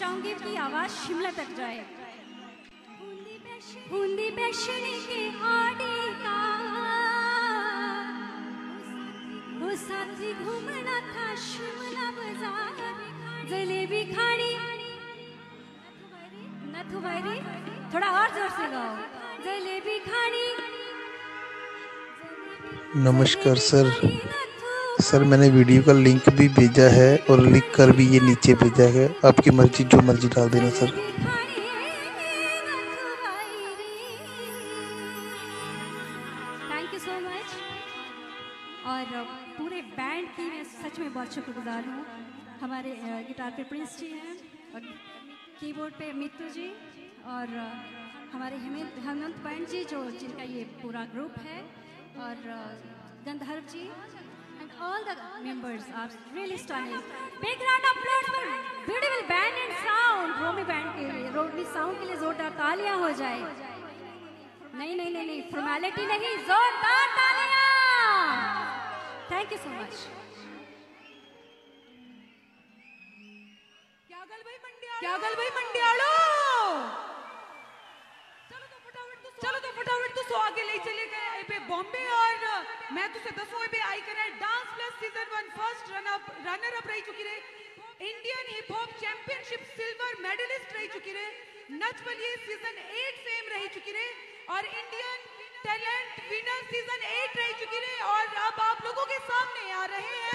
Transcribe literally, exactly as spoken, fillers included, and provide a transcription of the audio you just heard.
चाहूंगी कि आवाज शिमला तक जाए। बूंदी बैशनी के आड़े का वो साथी घूमना था शिमला बाजार, जलेबी खानी नथु भाई, थोड़ा और जोर से गाओ। जलेबी खानी। नमस्कार सर, सर मैंने वीडियो का लिंक भी भेजा है और लिख कर भी ये नीचे भेजा है, आपकी मर्जी, जो मर्जी डाल देना sir. Thank you so much. और पूरे बैंड की मैं सच में बहुत शुक्रगुजार हूँ। हमारे गिटार पे प्रिंस जी हैं और कीबोर्ड पे मित्तू जी और हमारे हेमंत हेमंत पंत जी जो जिनका ये पूरा ग्रुप है, और Gandharva ji and all the members are really stunning. Big round of applause for beautiful band and sound. Romi band के लिए, रोमी साउंड के लिए जोरदार तालियां हो जाए। नहीं नहीं नहीं नहीं फॉर्मेलिटी नहीं, जोरदार तालियां। Thank you so much. क्या गल भाई मंडियालो, क्या गल भाई मंडियालो। चलो तो फटाफट तो चलो तो फटाफट तो सो आगे ले चले गए पे बॉम्बे। और मैं तुझे दसों पे आई करे dance plus season one first run up runner up रही चुकी रे, Indian hip hop championship silver medalist रही चुकी रे, Nach Baliye season eight fame रही चुकी रे, और Indian talent winner season eight रही चुकी रे। और अब आप लोगों के सामने आ रहे हैं